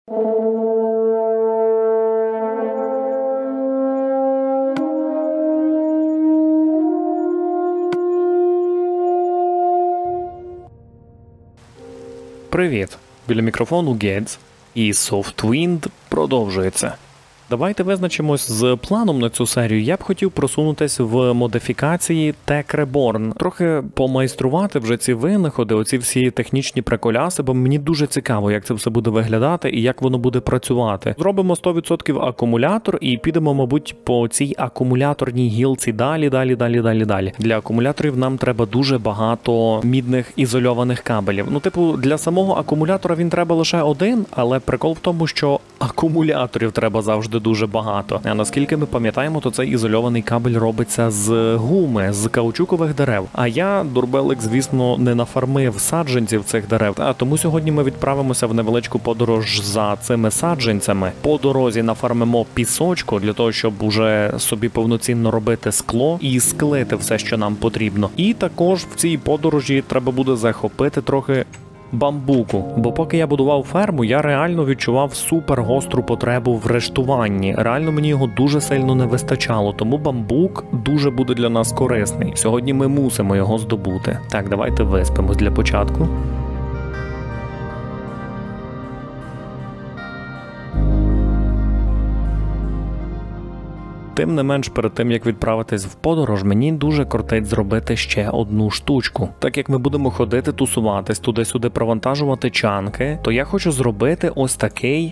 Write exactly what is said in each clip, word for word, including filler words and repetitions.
Привіт! Біля мікрофону Гедз, і SoftWind продовжується. Давайте визначимось з планом на цю серію. Я б хотів просунутись в модифікації Tech Reborn. Трохи помайструвати вже ці винаходи, оці всі технічні приколяси, бо мені дуже цікаво, як це все буде виглядати і як воно буде працювати. Зробимо сто відсотків акумулятор і підемо, мабуть, по цій акумуляторній гілці далі, далі, далі, далі, далі. Для акумуляторів нам треба дуже багато мідних ізольованих кабелів. Ну, типу, для самого акумулятора він треба лише один, але прикол в тому, що акумуляторів треба завжди дуже багато. А наскільки ми пам'ятаємо, то цей ізольований кабель робиться з гуми, з каучукових дерев. А я, дурбелик, звісно, не нафармив саджанців цих дерев. А тому сьогодні ми відправимося в невеличку подорож за цими саджанцями. По дорозі нафармимо пісочку для того, щоб уже собі повноцінно робити скло і склити все, що нам потрібно. І також в цій подорожі треба буде захопити трохи бамбуку, бо поки я будував ферму, я реально відчував супер гостру потребу в рештуванні. Реально мені його дуже сильно не вистачало, тому бамбук дуже буде для нас корисний. Сьогодні ми мусимо його здобути. Так, давайте виспимось для початку. Тим не менш, перед тим, як відправитись в подорож, мені дуже кортить зробити ще одну штучку. Так як ми будемо ходити, тусуватись, туди-сюди провантажувати чанки, то я хочу зробити ось такий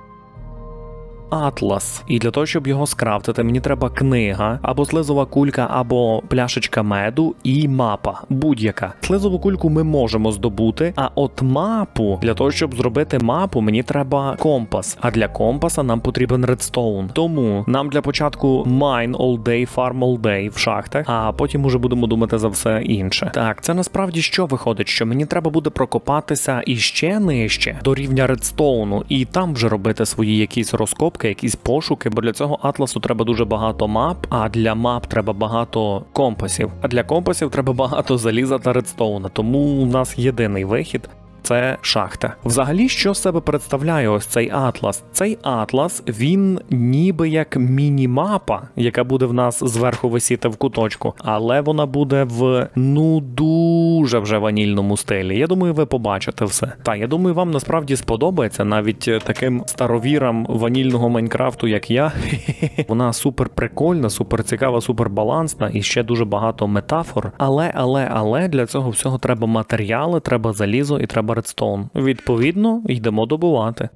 атлас. І для того, щоб його скрафтити, мені треба книга, або слизова кулька, або пляшечка меду і мапа. Будь-яка. Слизову кульку ми можемо здобути, а от мапу, для того, щоб зробити мапу, мені треба компас. А для компаса нам потрібен редстоун. Тому нам для початку mine all day, farm all day в шахтах, а потім уже будемо думати за все інше. Так, це насправді що виходить? Що мені треба буде прокопатися іще нижче, до рівня редстоуну, і там вже робити свої якісь розкопки, якісь пошуки, бо для цього атласу треба дуже багато мап, а для мап треба багато компасів. А для компасів треба багато заліза та редстоуна, тому у нас єдиний вихід – це шахта. Взагалі, що з себе представляє ось цей атлас? Цей атлас, він ніби як міні-мапа, яка буде в нас зверху висіти в куточку, але вона буде в, ну, дуже вже ванільному стилі. Я думаю, ви побачите все. Та, я думаю, вам насправді сподобається, навіть таким старовірам ванільного Майнкрафту, як я. Вона супер прикольна, супер цікава, супер балансна і ще дуже багато метафор. Але, але, але для цього всього треба матеріали, треба залізо і треба редстоун. Відповідно, йдемо добувати.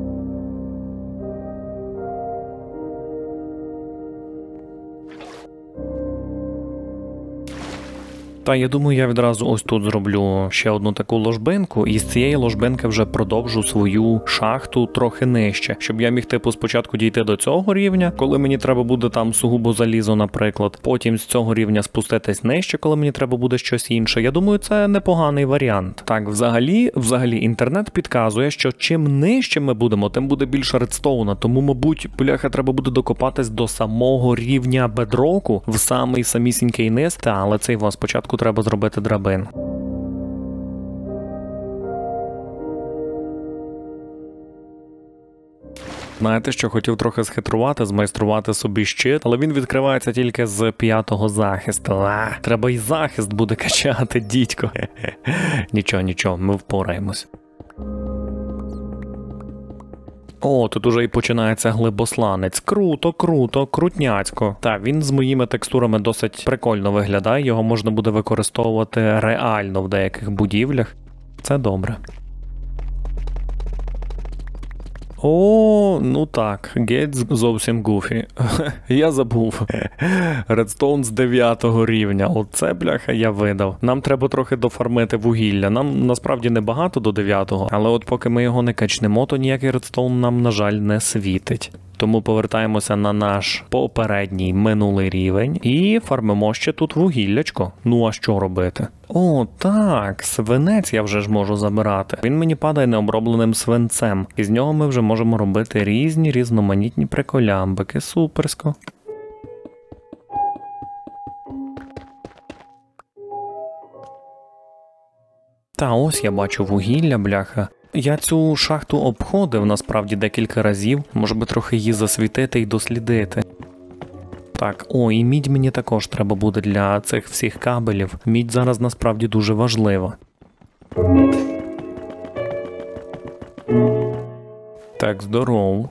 Та я думаю, я відразу ось тут зроблю ще одну таку ложбинку, і з цієї ложбинки вже продовжу свою шахту трохи нижче, щоб я міг типу спочатку дійти до цього рівня, коли мені треба буде там сугубо залізо, наприклад, потім з цього рівня спуститись нижче, коли мені треба буде щось інше. Я думаю, це непоганий варіант. Так, взагалі, взагалі інтернет підказує, що чим нижче ми будемо, тим буде більше редстоуна, тому, мабуть, бляха, треба буде докопатись до самого рівня бедроку, в самий самісінький низ. Та, але цей вас спочатку треба зробити драбин. Знаєте, що хотів трохи схитрувати, змайструвати собі щит, але він відкривається тільки з п'ятого захисту. А, треба і захист буде качати, дідько. Нічого, нічого, ми впораємось. О, тут уже і починається глибосланець. Круто, круто, крутняцько. Так, він з моїми текстурами досить прикольно виглядає, його можна буде використовувати реально в деяких будівлях. Це добре. О, ну так, Гетс зовсім гуфі. Я забув. Редстоун з дев'ятого рівня. Оце, бляха, я видав. Нам треба трохи дофармити вугілля. Нам насправді небагато до дев'ятого, але от поки ми його не качнемо, то ніякий редстоун нам, на жаль, не світить. Тому повертаємося на наш попередній минулий рівень і фармимо ще тут вугіллячко. Ну а що робити? О, так, свинець я вже ж можу забирати. Він мені падає необробленим свинцем. І з нього ми вже можемо робити різні різноманітні приколямбики. Суперсько. Та ось я бачу вугілля, бляха. я цю шахту обходив насправді декілька разів. Може би трохи її засвітити і дослідити. Так, о, і мідь мені також треба буде для цих всіх кабелів. Мідь зараз насправді дуже важлива. Так, здоров.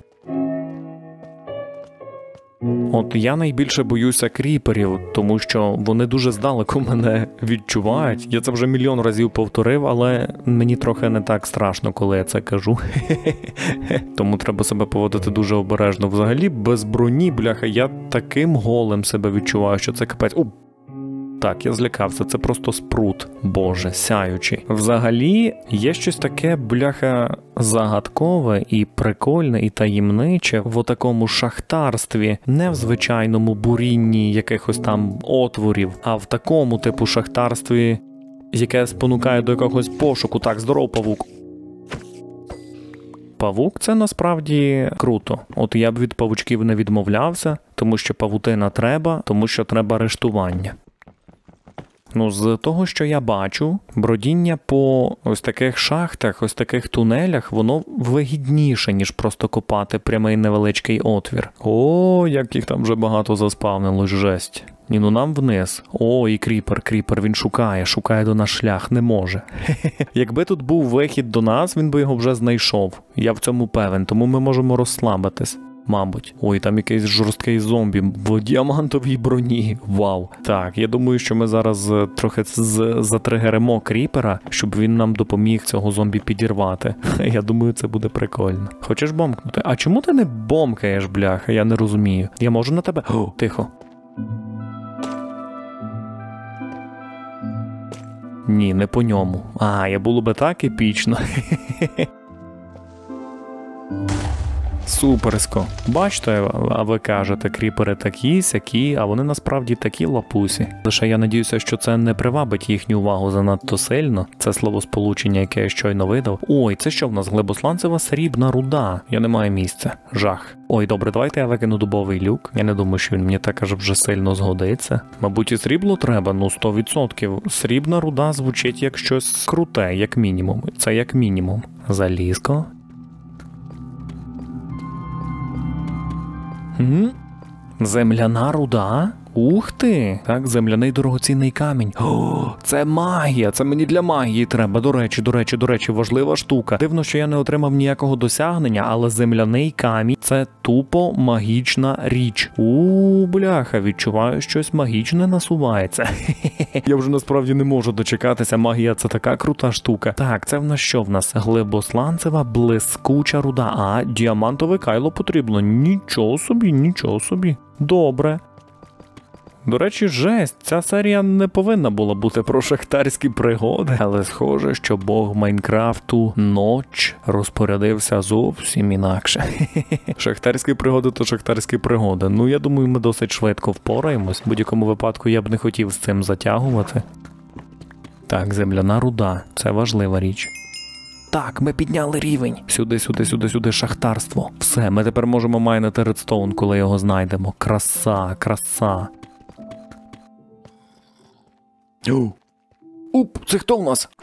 От я найбільше боюся кріперів, тому що вони дуже здалеку мене відчувають. Я це вже мільйон разів повторив, але мені трохи не так страшно, коли я це кажу. Тому треба себе поводити дуже обережно. Взагалі, без броні, бляха, я таким голим себе відчуваю, що це капець. О! Так, я злякався, це просто спрут, боже, сяючий. Взагалі, є щось таке, бляха, загадкове і прикольне, і таємниче в отакому шахтарстві, не в звичайному бурінні якихось там отворів, а в такому типу шахтарстві, яке спонукає до якогось пошуку. Так, здоров, павук. Павук – це насправді круто. От я б від павучків не відмовлявся, тому що павутина треба, тому що треба арештування. Ну, з того, що я бачу, бродіння по ось таких шахтах, ось таких тунелях, воно вигідніше, ніж просто копати прямий невеличкий отвір. О, як їх там вже багато заспавнилось, жесть. Ні, ну нам вниз. О, і кріпер, кріпер, він шукає, шукає до нас шлях, не може. Якби тут був вихід до нас, він би його вже знайшов. Я в цьому певен, тому ми можемо розслабитись. Мабуть. Ой, там якийсь жорсткий зомбі в діамантовій броні. Вау. Так, я думаю, що ми зараз трохи затригеримо кріпера, щоб він нам допоміг цього зомбі підірвати. Я думаю, це буде прикольно. Хочеш бомкнути? А чому ти не бомкаєш, бляха? Я не розумію. Я можу на тебе? О, тихо. Ні, не по ньому. А, я було би так епічно. Суперсько. Бачите, а ви кажете, кріпери такі, сякі, а вони насправді такі лапусі. Лише я надіюся, що це не привабить їхню увагу занадто сильно. Це словосполучення, яке я щойно видав. Ой, це що в нас? Глибосланцева срібна руда. Я не маю місця. Жах. Ой, добре, давайте я викину дубовий люк. Я не думаю, що він мені так аж вже сильно згодиться. Мабуть, і срібло треба, ну сто відсотків. Срібна руда звучить як щось круте, як мінімум. Це як мінімум. Залізко. М? Земляна руда? Ух ти! Так, земляний дорогоцінний камінь. О, це магія! Це мені для магії треба. До речі, до речі, до речі, важлива штука. Дивно, що я не отримав ніякого досягнення, але земляний камінь – це тупо магічна річ. У, бляха, відчуваю, щось магічне насувається. Я вже насправді не можу дочекатися. Магія – це така крута штука. Так, це в нас що в нас? Глибосланцева блискуча руда. А, діамантове кайло потрібно. Нічого собі, нічого собі. Добре. До речі, жесть, ця серія не повинна була бути про шахтарські пригоди, але схоже, що бог Майнкрафту Ноч розпорядився зовсім інакше. Шахтарські пригоди то шахтарські пригоди. Ну, я думаю, ми досить швидко впораємось. В будь-якому випадку я б не хотів з цим затягувати. Так, земляна руда. Це важлива річ. Так, ми підняли рівень. Сюди, сюди, сюди, сюди, шахтарство. Все, ми тепер можемо майнити редстоун, коли його знайдемо. Краса, краса. О. Уп, це хто в нас?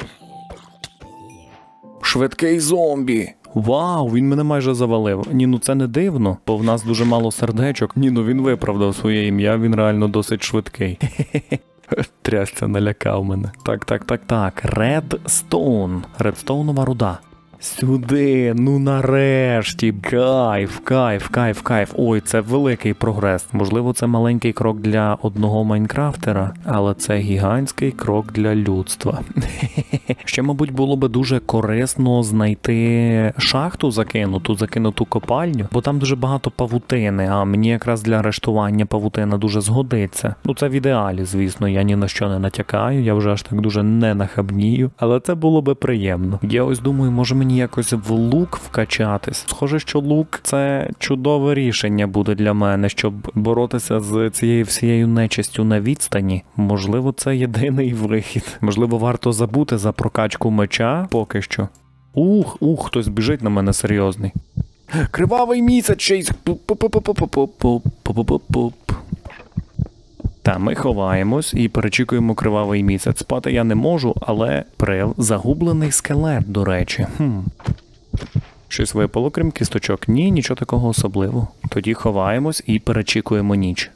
Швидкий зомбі. Вау, він мене майже завалив. Ні, ну це не дивно, бо в нас дуже мало сердечок. Ні, ну він виправдав своє ім'я, він реально досить швидкий. Трясця, налякав мене. Так, так, так, так. Редстоун. Редстоунова руда. Сюди, ну нарешті. Кайф, кайф, кайф, кайф. Ой, це великий прогрес. Можливо, це маленький крок для одного майнкрафтера, але це гігантський крок для людства. Ще, мабуть, було би дуже корисно знайти шахту закинуту, закинуту копальню, бо там дуже багато павутини, а мені якраз для арештування павутина дуже згодиться. Ну, це в ідеалі, звісно, я ні на що не натякаю, я вже аж так дуже не нахабнію, але це було би приємно. Я ось думаю, може мені якось в лук вкачатись. Схоже, що лук – це чудове рішення буде для мене, щоб боротися з цією всією нечистю на відстані. Можливо, це єдиний вихід. Можливо, варто забути за прокачку меча поки що. Ух, ух, хтось біжить на мене серйозний. Кривавий місяць ще й... Та ми ховаємось і перечікуємо кривавий місяць. Спати я не можу, але прив загублений скелет, до речі. Хм. Щось випало, крім кісточок? Ні, нічого такого особливого. Тоді ховаємось і перечікуємо ніч.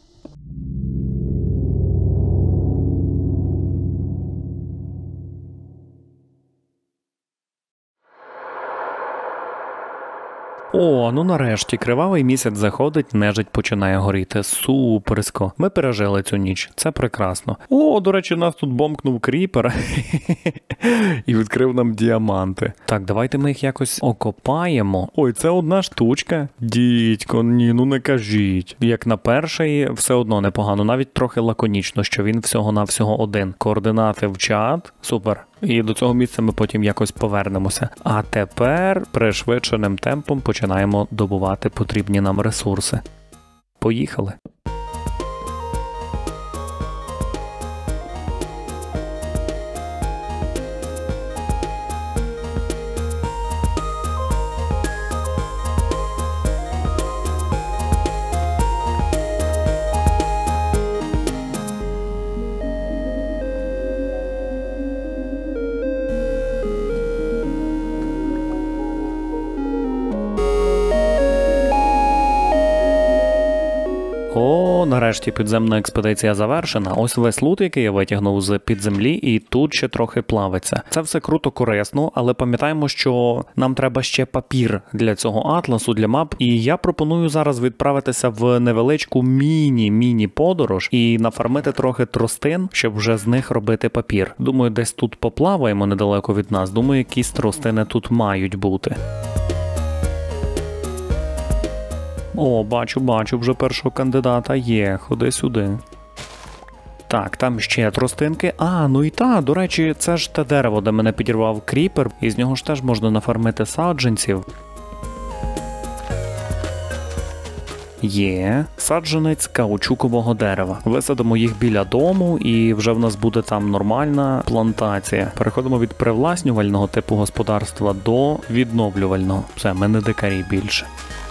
О, ну нарешті, кривавий місяць заходить, нежить починає горіти. Суперсько. Ми пережили цю ніч. Це прекрасно. О, до речі, нас тут бомкнув кріпер. І відкрив нам діаманти. Так, давайте ми їх якось окопаємо. Ой, це одна штучка. Дідько, ні, ну не кажіть. Як на перший, все одно непогано. Навіть трохи лаконічно, що він всього-навсього один. Координати в чат. Супер. І до цього місця ми потім якось повернемося. А тепер пришвидшеним темпом починаємо добувати потрібні нам ресурси. Поїхали. О, нарешті підземна експедиція завершена. Ось весь лут, який я витягнув з-під землі, і тут ще трохи плавиться. Це все круто, корисно, але пам'ятаємо, що нам треба ще папір для цього атласу, для мап. І я пропоную зараз відправитися в невеличку міні-міні подорож і нафармити трохи тростин, щоб вже з них робити папір. Думаю, десь тут поплаваємо недалеко від нас. Думаю, якісь тростини тут мають бути. О, бачу, бачу, вже першого кандидата є, ходи сюди. Так, там ще тростинки. А, ну і та, до речі, це ж те дерево, де мене підірвав кріпер, і з нього ж теж можна нафармити саджанців. Є саджанець каучукового дерева. Висадимо їх біля дому, і вже в нас буде там нормальна плантація. Переходимо від привласнювального типу господарства до відновлювального. Все, ми не дикарі більше.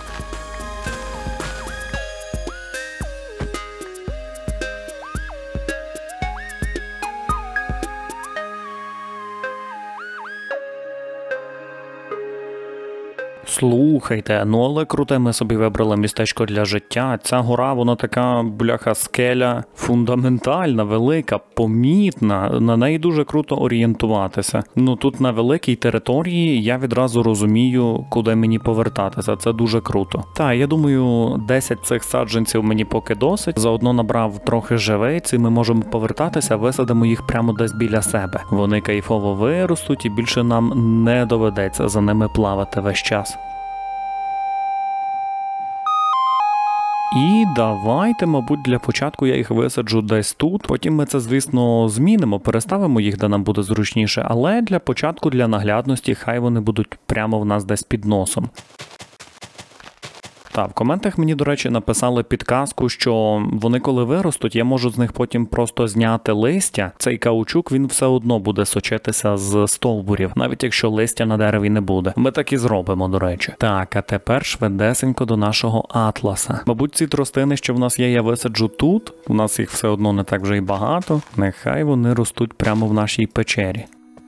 Слухайте, ну але круте ми собі вибрали містечко для життя. Ця гора, вона така, бляха, скеля фундаментальна, велика, помітна. На неї дуже круто орієнтуватися. Ну тут на великій території я відразу розумію, куди мені повертатися. Це дуже круто. Та, я думаю, десять цих саджанців мені поки досить. Заодно набрав трохи живиць і ми можемо повертатися, висадимо їх прямо десь біля себе. Вони кайфово виростуть і більше нам не доведеться за ними плавати весь час. І давайте, мабуть, для початку я їх висаджу десь тут. Потім ми це, звісно, змінимо, переставимо їх, де нам буде зручніше. Але для початку, для наглядності, хай вони будуть прямо в нас десь під носом. Так, в коментах мені, до речі, написали підказку, що вони коли виростуть, я можу з них потім просто зняти листя. Цей каучук, він все одно буде сочитися з стовбурів, навіть якщо листя на дереві не буде. Ми так і зробимо, до речі. Так, а тепер швидесенько до нашого атласа. Мабуть, ці тростини, що в нас є, я висаджу тут. У нас їх все одно не так вже й багато. Нехай вони ростуть прямо в нашій печері.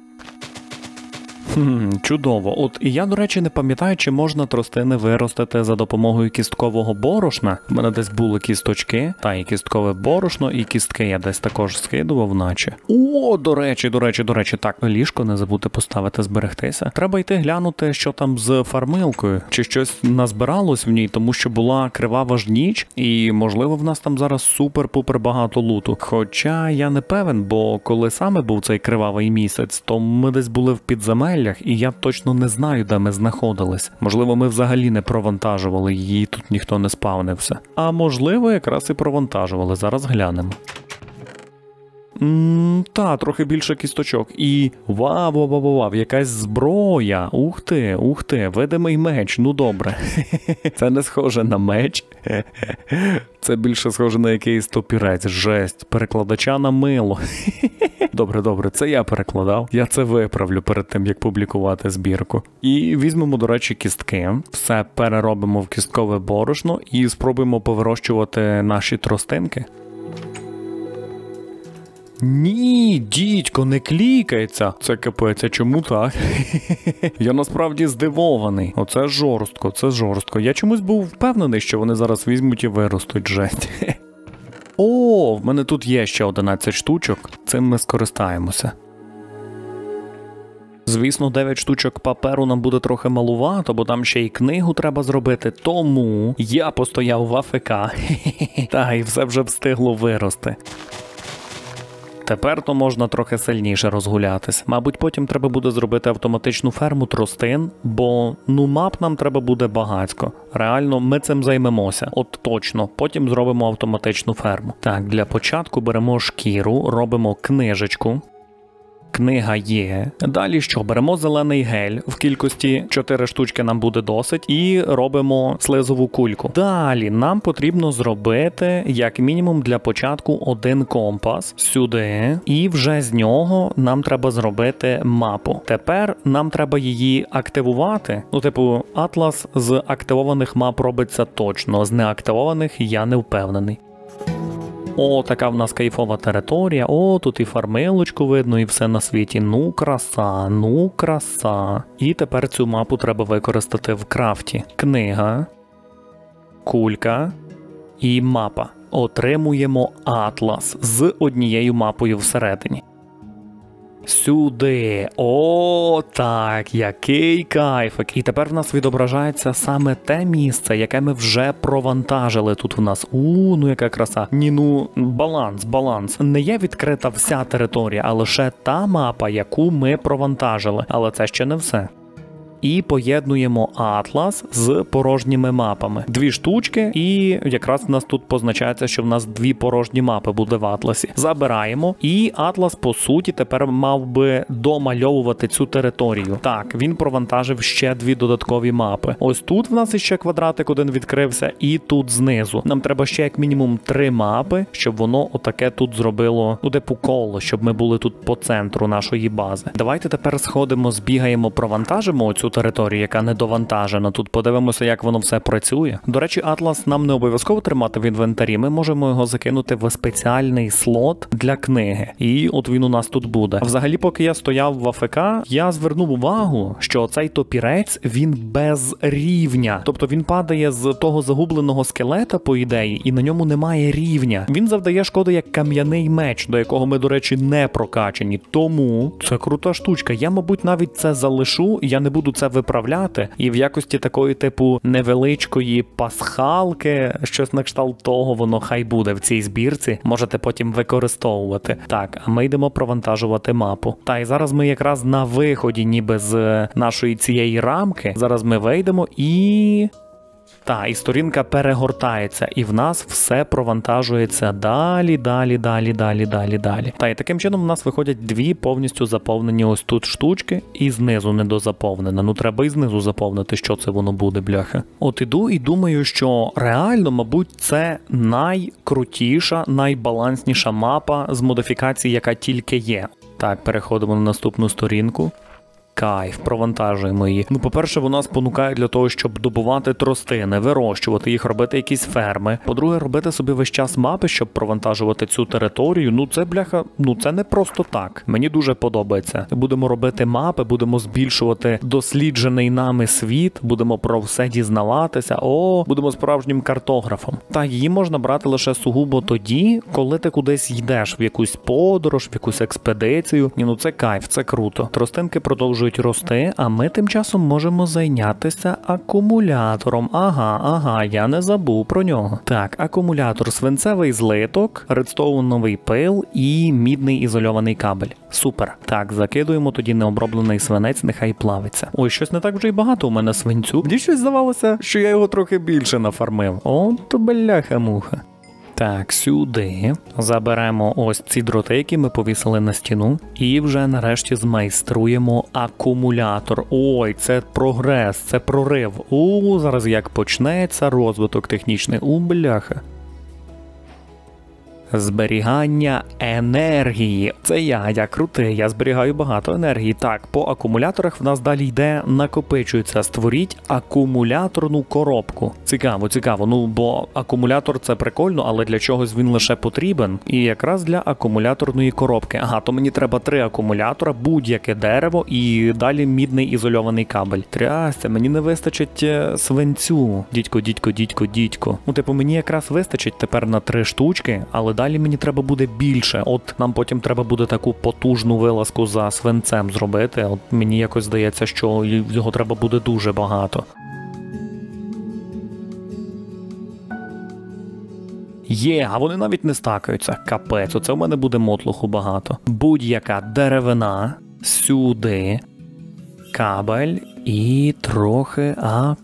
Хм, чудово. От і я, до речі, не пам'ятаю, чи можна тростини виростити за допомогою кісткового борошна. У мене десь були кісточки, та і кісткове борошно, і кістки я десь також скидував, наче. О, до речі, до речі, до речі, так, ліжко не забудьте поставити, зберегтися. Треба йти глянути, що там з фармилкою. Чи щось назбиралось в ній, тому що була кривава ж ніч, і, можливо, в нас там зараз супер-пупер багато луту. Хоча я не певен, бо коли саме був цей кривавий місяць, то ми десь були в підземеллі, і я точно не знаю, де ми знаходились. Можливо, ми взагалі не провантажували її, тут ніхто не спавнився. А можливо, якраз і провантажували. Зараз глянемо. Ммм, та, трохи більше кісточок. І вау-вау-вау-вау, якась зброя. Ух ти, ух ти, видимий меч, ну добре. Це не схоже на меч. Це більше схоже на якийсь топірець, жесть, перекладача на мило. Добре, добре, це я перекладав. Я це виправлю перед тим, як публікувати збірку. І візьмемо, до речі, кістки, все переробимо в кісткове борошно і спробуємо повирощувати наші тростинки. Ні, дідько, не клікається. Це капець, а чому так? Я насправді здивований. Оце жорстко, це жорстко. Я чомусь був впевнений, що вони зараз візьмуть і виростуть, жесть. О, в мене тут є ще одинадцять штучок. Цим ми скористаємося. Звісно, дев'ять штучок паперу нам буде трохи малувато, бо там ще й книгу треба зробити, тому я постояв в АФК. Та, і все вже встигло вирости. Тепер то можна трохи сильніше розгулятись. Мабуть, потім треба буде зробити автоматичну ферму тростин, бо, ну, мап нам треба буде багатько. Реально, ми цим займемося. От точно. Потім зробимо автоматичну ферму. Так, для початку беремо шкіру, робимо книжечку. Книга є. Далі що? Беремо зелений гель, в кількості чотири штучки нам буде досить, і робимо слизову кульку. Далі нам потрібно зробити, як мінімум для початку, один компас сюди, і вже з нього нам треба зробити мапу. Тепер нам треба її активувати. Ну, типу, атлас з активованих мап робиться точно, з неактивованих я не впевнений. О, така в нас кайфова територія, о, тут і фармилочку видно, і все на світі. Ну, краса, ну, краса. І тепер цю мапу треба використати в крафті. Книга, кулька і мапа. Отримуємо атлас з однією мапою всередині. Сюди. О, так, який кайфик. І тепер в нас відображається саме те місце, яке ми вже провантажили тут в нас. У, ну яка краса. Ні, ну, баланс, баланс. Не є відкрита вся територія, а лише та мапа, яку ми провантажили. Але це ще не все. І поєднуємо атлас з порожніми мапами. Дві штучки, і якраз в нас тут позначається, що в нас дві порожні мапи буде в атласі. Забираємо, і атлас, по суті, тепер мав би домальовувати цю територію. Так, він провантажив ще дві додаткові мапи. Ось тут в нас іще квадратик один відкрився, і тут знизу. Нам треба ще як мінімум три мапи, щоб воно отаке тут зробило, ну, типу коло, щоб ми були тут по центру нашої бази. Давайте тепер сходимо, збігаємо, провантажимо оцю територію, яка не довантажена. Тут подивимося, як воно все працює. До речі, атлас нам не обов'язково тримати в інвентарі. Ми можемо його закинути в спеціальний слот для книги. І от він у нас тут буде. А взагалі, поки я стояв в АФК, я звернув увагу, що цей топірець, він без рівня. Тобто він падає з того загубленого скелета, по ідеї, і на ньому немає рівня. Він завдає шкоди як кам'яний меч, до якого ми, до речі, не прокачані. Тому це крута штучка. Я, мабуть, навіть це залишу, я не буду це виправляти, і в якості такої типу невеличкої пасхалки, щось на кшталт того, воно хай буде в цій збірці, можете потім використовувати. Так, а ми йдемо провантажувати мапу. Та, і зараз ми якраз на виході ніби з нашої цієї рамки, зараз ми вийдемо і... Та, і сторінка перегортається, і в нас все провантажується далі, далі, далі, далі, далі, далі. Та, і таким чином в нас виходять дві повністю заповнені ось тут штучки, і знизу недозаповнена. Ну, треба і знизу заповнити, що це воно буде, бляха. От іду і думаю, що реально, мабуть, це найкрутіша, найбалансніша мапа з модифікацій, яка тільки є. Так, переходимо на наступну сторінку. Кайф, провантажуємо її. Ну, по-перше, вона спонукає для того, щоб добувати тростини, вирощувати їх, робити якісь ферми. По-друге, робити собі весь час мапи, щоб провантажувати цю територію. Ну, це, бляха, ну, це не просто так. Мені дуже подобається. Будемо робити мапи, будемо збільшувати досліджений нами світ, будемо про все дізнаватися. О, будемо справжнім картографом. Та її можна брати лише сугубо тоді, коли ти кудись йдеш, в якусь подорож, в якусь експедицію. Ні, ну це кайф, це круто. Тростинки продовжують рости, а ми тим часом можемо зайнятися акумулятором. Ага, ага, я не забув про нього. Так, акумулятор, свинцевий злиток, редстоуновий пил і мідний ізольований кабель. Супер. Так, закидуємо тоді необроблений свинець, нехай плавиться. Ой, щось не так вже й багато у мене свинцю. Мені щось здавалося, що я його трохи більше нафармив. От бляха-муха. Так, сюди заберемо ось ці дроти, які ми повісили на стіну, і вже нарешті змайструємо акумулятор. Ой, це прогрес, це прорив. У, зараз як почнеться розвиток технічний. У, бляха. Зберігання енергії. Це я, я крутий, я зберігаю багато енергії. Так, по акумуляторах в нас далі йде накопичується. Створіть акумуляторну коробку. Цікаво, цікаво. Ну, бо акумулятор це прикольно, але для чогось він лише потрібен. І якраз для акумуляторної коробки. Ага, то мені треба три акумулятора, будь-яке дерево і далі мідний ізольований кабель. Трясся, мені не вистачить свинцю. Дідько, дідько, дідько, дідько. Ну, типу, мені якраз вистачить тепер на три штучки, але далі мені треба буде більше. От нам потім треба буде таку потужну вилазку за свинцем зробити. От мені якось здається, що його треба буде дуже багато. Є, а вони навіть не стакаються. Капець, оце в мене буде мотлуху багато. Будь-яка деревина сюди, кабель і трохи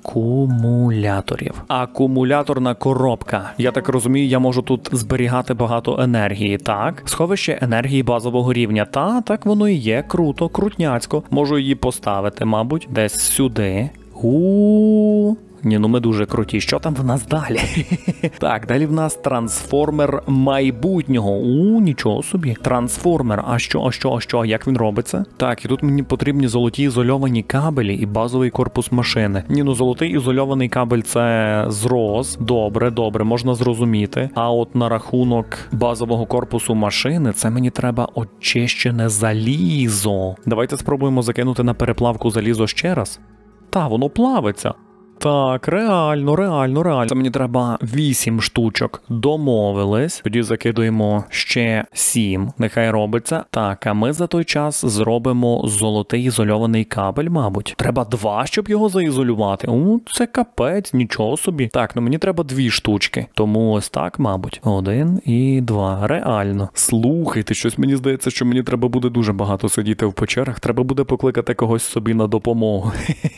акумуляторів. Акумуляторна коробка. Я так розумію, я можу тут зберігати багато енергії, так? Сховище енергії базового рівня. Та, так воно і є. Круто, крутняцько. Можу її поставити, мабуть, десь сюди. У-у-у. Ні, ну ми дуже круті. Що там в нас далі? Так, далі в нас трансформер майбутнього. У, нічого собі. Трансформер. А що, а що, а що? Як він робиться? Так, і тут мені потрібні золоті ізольовані кабелі і базовий корпус машини. Ні, ну золотий ізольований кабель це зрос. Добре, добре, можна зрозуміти. А от на рахунок базового корпусу машини це мені треба очищене залізо. Давайте спробуємо закинути на переплавку залізо ще раз. Та, воно плавиться. Так, реально, реально, реально. Це мені треба вісім штучок. Домовились. Тоді закидуємо ще сім. Нехай робиться. Так, а ми за той час зробимо золотий ізольований кабель, мабуть. Треба два, щоб його заізолювати. У, це капець, нічого собі. Так, ну мені треба дві штучки. Тому ось так, мабуть. Один і два. Реально. Слухайте, щось мені здається, що мені треба буде дуже багато сидіти в печерах. Треба буде покликати когось собі на допомогу.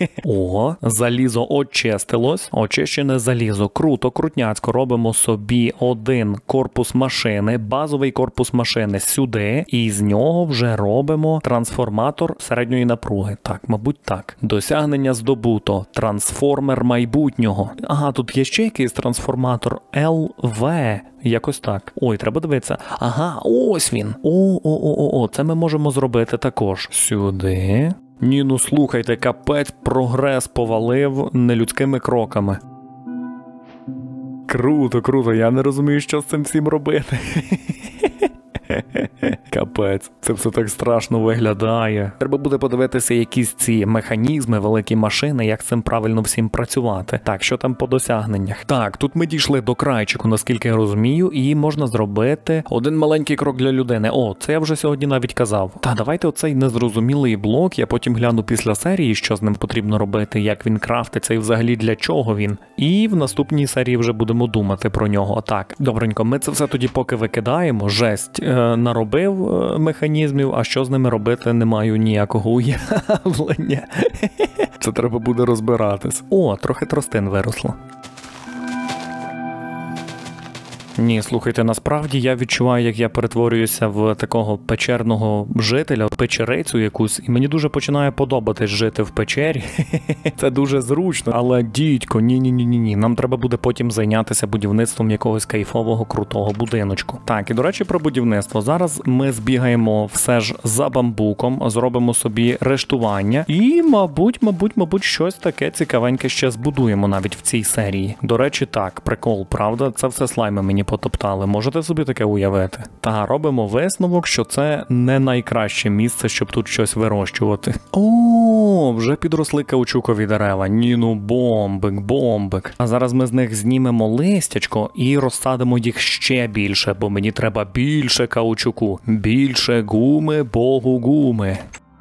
О, залізо очистилось. Очищене залізо. Круто, крутняцько. Робимо собі один корпус машини, базовий корпус машини сюди, і з нього вже робимо трансформатор середньої напруги. Так, мабуть, так. Досягнення здобуто. Трансформер майбутнього. Ага, тут є ще якийсь трансформатор ел ве. Якось так. Ой, треба дивитися. Ага, ось він. О-о-о-о, це ми можемо зробити також. Сюди. Ні, ну слухайте, капець, прогрес повалив нелюдськими кроками. Круто, круто, я не розумію, що з цим всім робити. Капець, це все так страшно виглядає. Треба буде подивитися якісь ці механізми, великі машини, як з цим правильно всім працювати. Так, що там по досягненнях? Так, тут ми дійшли до крайчику, наскільки я розумію, і можна зробити один маленький крок для людини. О, це я вже сьогодні навіть казав. Та, давайте оцей незрозумілий блок, я потім гляну після серії, що з ним потрібно робити, як він крафтиться і взагалі для чого він. І в наступній серії вже будемо думати про нього. Так, добренько, ми це все тоді поки викидаємо. Жесть, е, наробив механізмів, а що з ними робити, не маю ніякого уявлення. Це треба буде розбиратись. О, трохи тростин виросло. Ні, слухайте, насправді я відчуваю, як я перетворююся в такого печерного жителя, печерицю якусь, і мені дуже починає подобатись жити в печері. Це дуже зручно, але дідько, ні-ні-ні-ні, нам треба буде потім зайнятися будівництвом якогось кайфового, крутого будиночку. Так, і до речі, про будівництво. Зараз ми збігаємо все ж за бамбуком, зробимо собі рештування і, мабуть, мабуть, мабуть, щось таке цікавеньке ще збудуємо навіть в цій серії. До речі, так, прикол, правда? Це все слайми мені потоптали. Можете собі таке уявити? Та робимо висновок, що це не найкраще місце, щоб тут щось вирощувати. О, вже підросли каучукові дерева. Ні, ну бомбик, бомбик. А зараз ми з них знімемо листячко і розсадимо їх ще більше, бо мені треба більше каучуку. Більше гуми, богу гуми.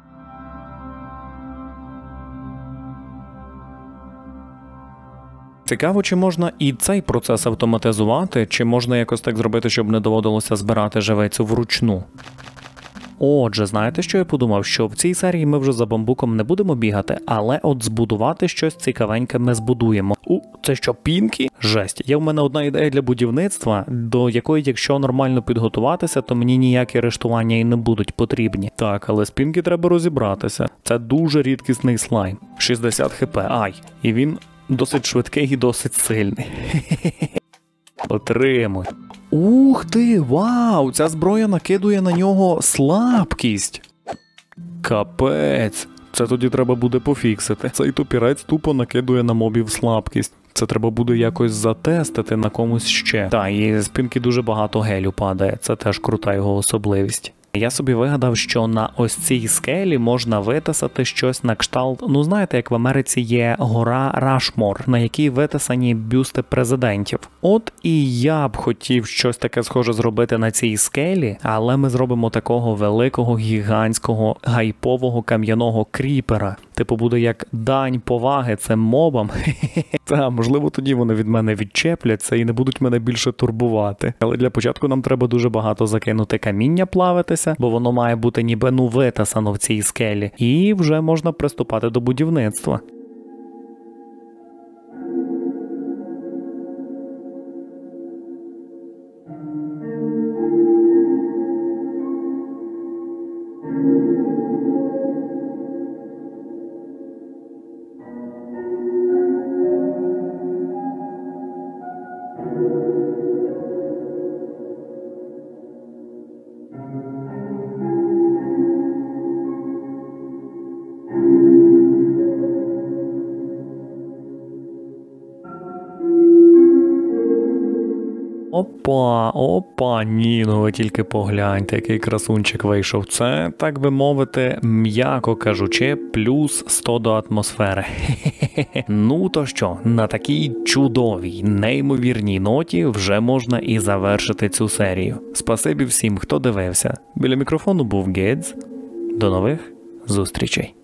Цікаво, чи можна і цей процес автоматизувати, чи можна якось так зробити, щоб не доводилося збирати живицю вручну. Отже, знаєте, що я подумав? Що в цій серії ми вже за бамбуком не будемо бігати, але от збудувати щось цікавеньке ми збудуємо. У, це що, пінки? Жесть. Є в мене одна ідея для будівництва, до якої, якщо нормально підготуватися, то мені ніякі рештування і не будуть потрібні. Так, але з пінки треба розібратися. Це дуже рідкісний слайм. шістдесят хп. Ай. І він досить швидкий і досить сильний. Отримуй. Ух ти, вау! Ця зброя накидує на нього слабкість. Капець. Це тоді треба буде пофіксити. Цей топірець тупо накидує на мобів слабкість. Це треба буде якось затестити на комусь ще. Та, і з пінки дуже багато гелю падає. Це теж крута його особливість. Я собі вигадав, що на ось цій скелі можна витисати щось на кшталт, ну знаєте, як в Америці є гора Рашмор, на якій витисані бюсти президентів. От і я б хотів щось таке схоже зробити на цій скелі, але ми зробимо такого великого, гігантського, гайпового кам'яного кріпера. Типу буде як дань поваги цим мобам. Та, можливо, тоді вони від мене відчепляться і не будуть мене більше турбувати. Але для початку нам треба дуже багато закинути каміння плавитися, бо воно має бути ніби ну витасано в цій скелі. І вже можна приступати до будівництва. Опа, опа, ні, ну ви тільки погляньте, який красунчик вийшов. Це, так би мовити, м'яко кажучи, плюс сто до атмосфери. Ну то що, на такій чудовій, неймовірній ноті вже можна і завершити цю серію. Спасибі всім, хто дивився. Біля мікрофону був Гедз. До нових зустрічей.